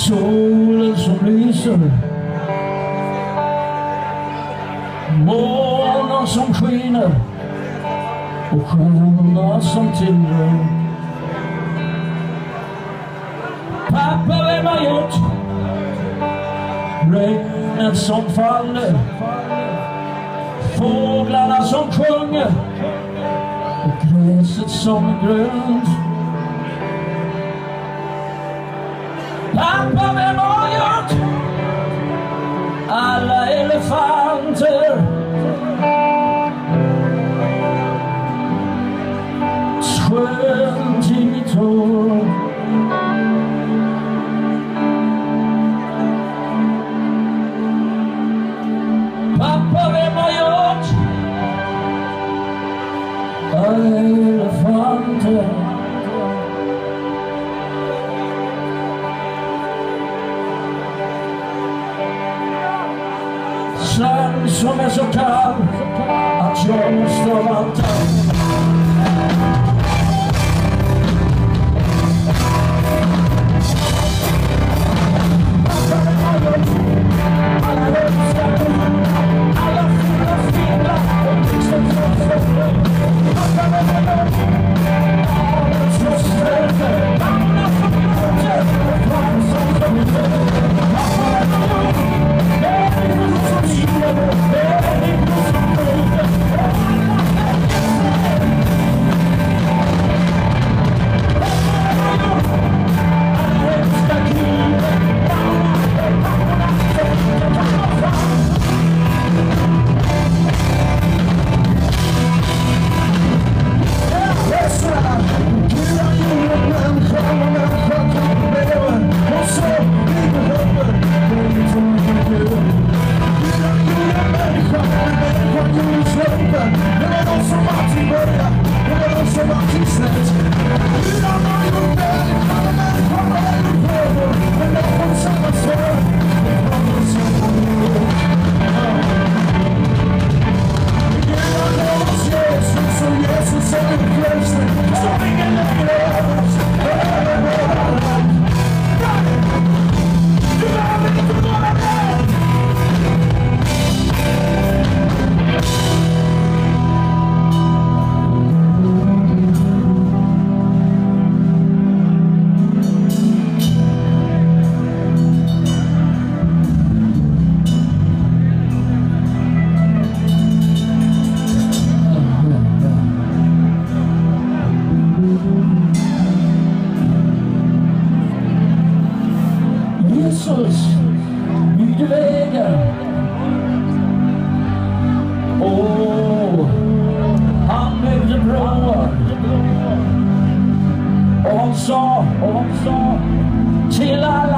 Solen som lyser, månen som skiner och stjärnorna som tillrör. Pappa, vem har gjort regnet som faller, fåglarna som sjunger och gräset som är grönt? Pappa, vem har gjort alla elefanter, skönt i mitt hår? Pappa, vem har gjort alla elefanter? Snön som är så kall att jag måste vänta. Jesus byggde vägar. Han byggde broar. Och han sa till alla